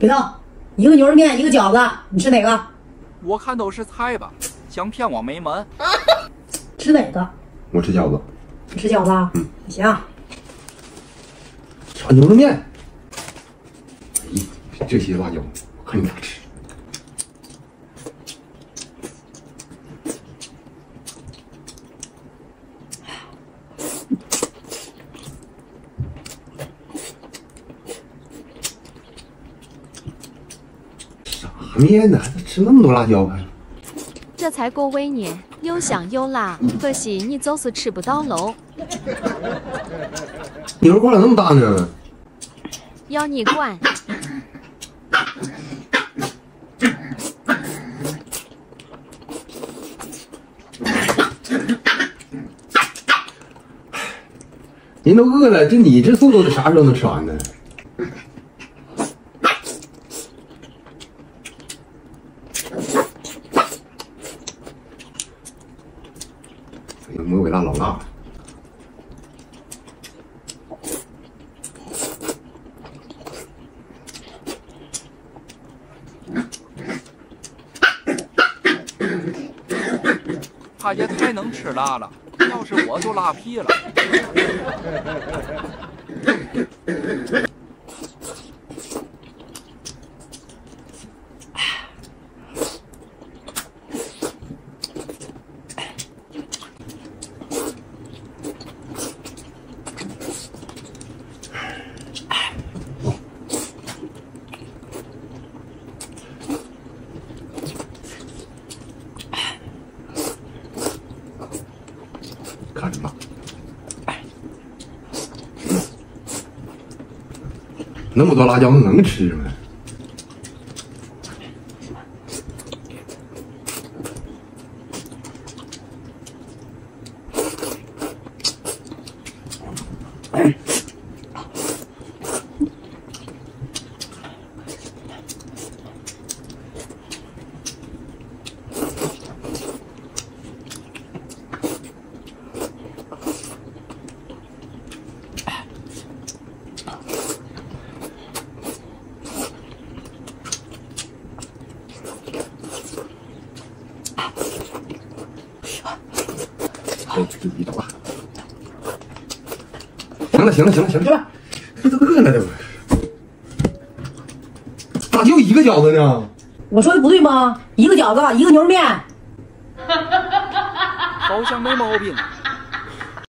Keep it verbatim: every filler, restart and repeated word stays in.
别动，一个牛肉面，一个饺子，你吃哪个？ 我看都是菜吧，想骗我没门。 吃哪个？ 我吃饺子。 你吃饺子？嗯，行。 炒牛肉面。咦，这些辣椒，我看你咋吃。 啥面呢？还吃那么多辣椒啊？ 这才够味呢，又香又辣，可惜你就是吃不到喽。 牛肉块咋那么大呢？ 要你管！ 人都饿了，这你这速度啥时候能吃完呢？ 魔鬼辣老辣， 他也太能吃辣了，要是我就辣屁了。 看着吧，那么多辣椒能吃吗？哎，这一刀啊！行了，行了，行了，行了，这都饿了，这不咋就一个饺子呢？ 我说的不对吗？一个饺子，一个牛肉面。 好像没毛病。